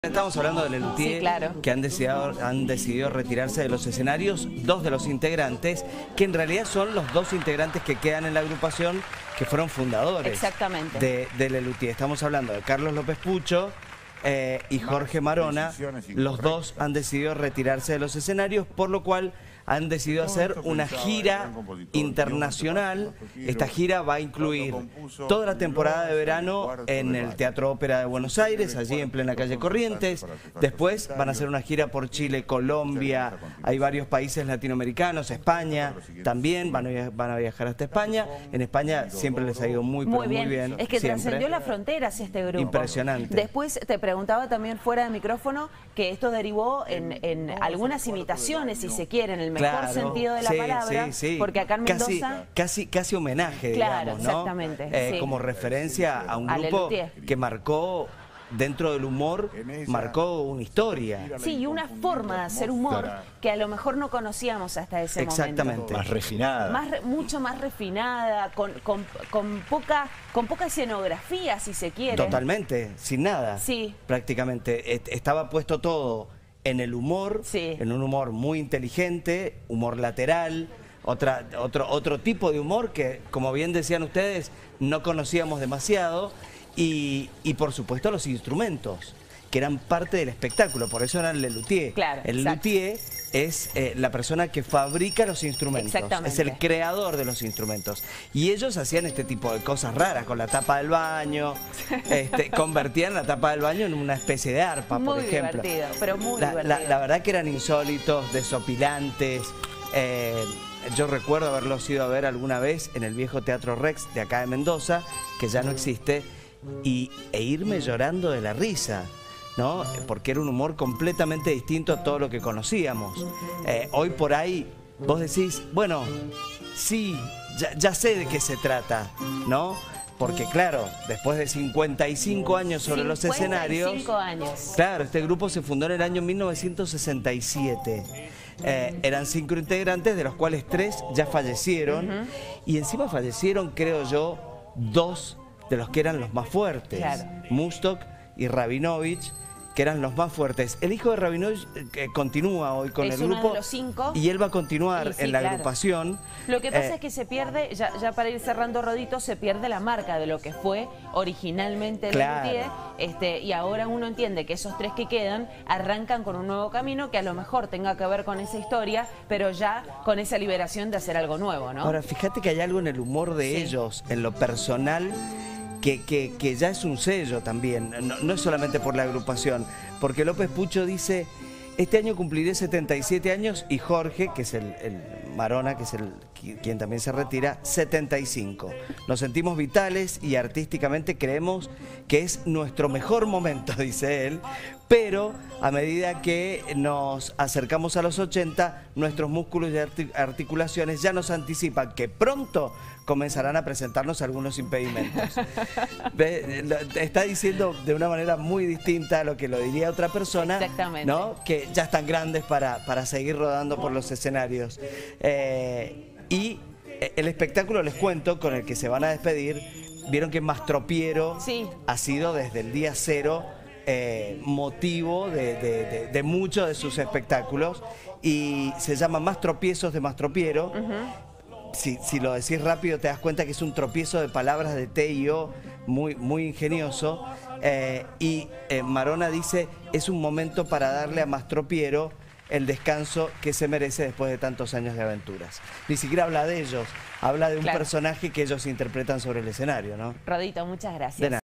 Estamos hablando de Lelutier, sí, claro, que han decidido retirarse de los escenarios, dos de los integrantes, que en realidad son los dos integrantes que quedan en la agrupación, que fueron fundadores. Exactamente. de Lelutier. Estamos hablando de Carlos López Pucho y Jorge Marona. Los dos han decidido retirarse de los escenarios, por lo cual han decidido hacer una gira internacional. Esta gira va a incluir toda la temporada de verano en el Teatro Ópera de Buenos Aires, allí en plena calle Corrientes. Después van a hacer una gira por Chile, Colombia, hay varios países latinoamericanos, España también, van a viajar hasta España. En España siempre les ha ido muy bien. Es que siempre trascendió las fronteras este grupo. Impresionante. Después te preguntaba también fuera de micrófono que esto derivó en algunas imitaciones, si se quiere, en el mejor sentido de la palabra, porque acá en Mendoza... Casi homenaje, claro, digamos, ¿no? exactamente. Como referencia a un grupo que marcó, dentro del humor, marcó una historia. Sí, y una forma de hacer humor que a lo mejor no conocíamos hasta ese momento. Más refinada. Mucho más refinada, con poca escenografía, si se quiere. Totalmente, sin nada. Sí. Prácticamente. Estaba puesto todo en el humor, en un humor muy inteligente, humor lateral, otro tipo de humor que, como bien decían ustedes, no conocíamos demasiado, y por supuesto los instrumentos, que eran parte del espectáculo, por eso eran Lelutier. Claro, el luthier es la persona que fabrica los instrumentos, es el creador de los instrumentos. Y ellos hacían este tipo de cosas raras, con la tapa del baño, convertían la tapa del baño en una especie de arpa, por ejemplo. Muy divertido, pero muy divertido. La verdad que eran insólitos, desopilantes. Yo recuerdo haberlos ido a ver alguna vez en el viejo Teatro Rex de acá de Mendoza, que ya no existe, e irme llorando de la risa, ¿no? Porque era un humor completamente distinto a todo lo que conocíamos. Hoy por ahí vos decís, bueno, sí, ya sé de qué se trata, ¿no? Porque claro, después de 55 años sobre los escenarios... 55 años. Claro, este grupo se fundó en el año 1967. Eran 5 integrantes, de los cuales 3 ya fallecieron. Y encima fallecieron, creo yo, 2 de los que eran los más fuertes. Mustok y Rabinovich, que eran los más fuertes. El hijo de Rabinovich continúa hoy con el grupo. Es uno de los 5. Y él va a continuar en la agrupación. Lo que pasa es que se pierde, ya para ir cerrando Rodito, se pierde la marca de lo que fue originalmente Lelutier. Y ahora uno entiende que esos 3 que quedan arrancan con un nuevo camino que a lo mejor tenga que ver con esa historia, pero ya con esa liberación de hacer algo nuevo, ¿no? Ahora, fíjate que hay algo en el humor de ellos, en lo personal, que ya es un sello también, no es solamente por la agrupación, porque López Pucho dice, este año cumpliré 77 años, y Jorge, que es el Marona, que es quien también se retira, 75. Nos sentimos vitales y artísticamente creemos que es nuestro mejor momento, dice él, pero a medida que nos acercamos a los 80, nuestros músculos y articulaciones ya nos anticipan que pronto comenzarán a presentarnos algunos impedimentos. Está diciendo de una manera muy distinta a lo que lo diría otra persona, ¿no? Que ya están grandes para seguir rodando por los escenarios. Y el espectáculo, les cuento, con el que se van a despedir, vieron que Mastropiero ha sido desde el día 0 motivo de muchos de sus espectáculos, y se llama Más tropiezos de Mastropiero. Si lo decís rápido te das cuenta que es un tropiezo de palabras de T y O muy ingenioso, y Marona dice, es un momento para darle a Mastropiero el descanso que se merece después de tantos años de aventuras. Ni siquiera habla de ellos, habla de un personaje que ellos interpretan sobre el escenario, ¿no? Rodito, muchas gracias.